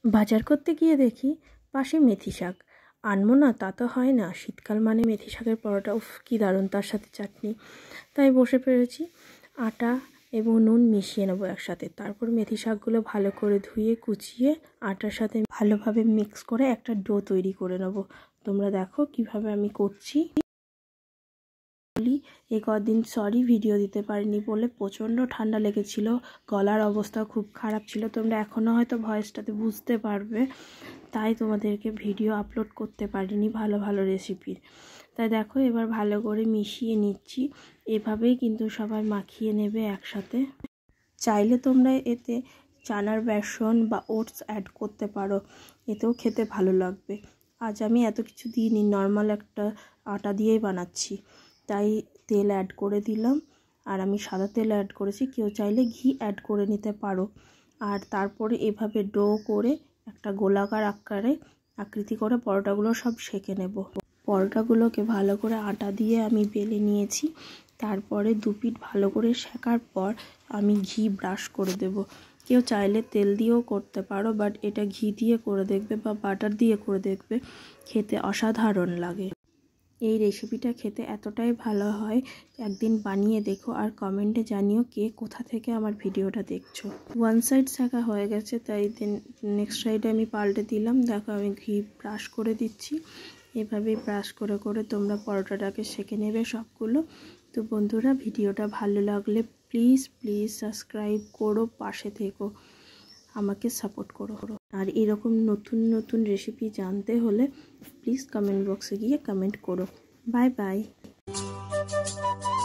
বাজার করতে গিয়ে দেখি পাশে মেথি শাক। আনবো না তা তো হয় না, শীতকাল মানে মেথি শাকের পরোটা, উফ কী দারুণ, তার সাথে চাটনি। তাই বসে পড়েছি। আটা এবং নুন মিশিয়ে নেবো একসাথে। তারপর মেথি শাকগুলো ভালো করে ধুয়ে কুচিয়ে আটার সাথে ভালোভাবে মিক্স করে একটা ডো তৈরি করে নেবো। তোমরা দেখো কিভাবে আমি করছি। এই কদিন ভিডিও দিতে পারিনি বলে প্রচণ্ড ঠান্ডা লেগেছিল, গলার অবস্থা খুব খারাপ ছিল। তোমরা এখনও হয়তো ভয়েসটাতে বুঝতে পারবে, তাই তোমাদেরকে ভিডিও আপলোড করতে পারিনি ভালো ভালো রেসিপির। তাই দেখো এবার ভালো করে মিশিয়ে নিচ্ছি। এভাবেই কিন্তু সবাই মাখিয়ে নেবে একসাথে। চাইলে তোমরা এতে চানার বেসন বা ওটস অ্যাড করতে পারো, এতেও খেতে ভালো লাগবে। আজ আমি এত কিছু দিইনি, নর্মাল একটা আটা দিয়েই বানাচ্ছি, তাই তেল অ্যাড করে দিলাম। আর আমি সাদা তেল অ্যাড করেছি, কেউ চাইলে ঘি অ্যাড করে নিতে পারো। আর তারপরে এভাবে ডো করে একটা গোলাকার আকারে আকৃতি করে পরোটাগুলো সব সেঁকে নেব। পরোটাগুলোকে ভালো করে আটা দিয়ে আমি বেলে নিয়েছি। তারপরে দুপিঠ ভালো করে সেঁকার পর আমি ঘি ব্রাশ করে দেব। কেউ চাইলে তেল দিয়েও করতে পারো, বাট এটা ঘি দিয়ে করে দেখবে বা বাটার দিয়ে করে দেখবে, খেতে অসাধারণ লাগে। এই রেসিপিটা খেতে এতটাই ভালো হয়, একদিন বানিয়ে দেখো আর কমেন্টে জানিও কে কোথা থেকে আমার ভিডিওটা দেখছো। ওয়ান সাইড সেঁকা হয়ে গেছে, তাই নেক্সট সাইডে আমি পাল্টে দিলাম। দেখো আমি ঘি ব্রাশ করে দিচ্ছি। এভাবে ব্রাশ করে করে তোমরা পরোটাটাকে সেঁকে নেবে সবগুলো। তো বন্ধুরা, ভিডিওটা ভালো লাগলে প্লিজ প্লিজ সাবস্ক্রাইব করো, পাশে থেকো, আমাকে সাপোর্ট করো। আর এরকম নতুন নতুন রেসিপি জানতে হলে প্লিজ কমেন্ট বক্সে গিয়ে কমেন্ট করো। Bye by.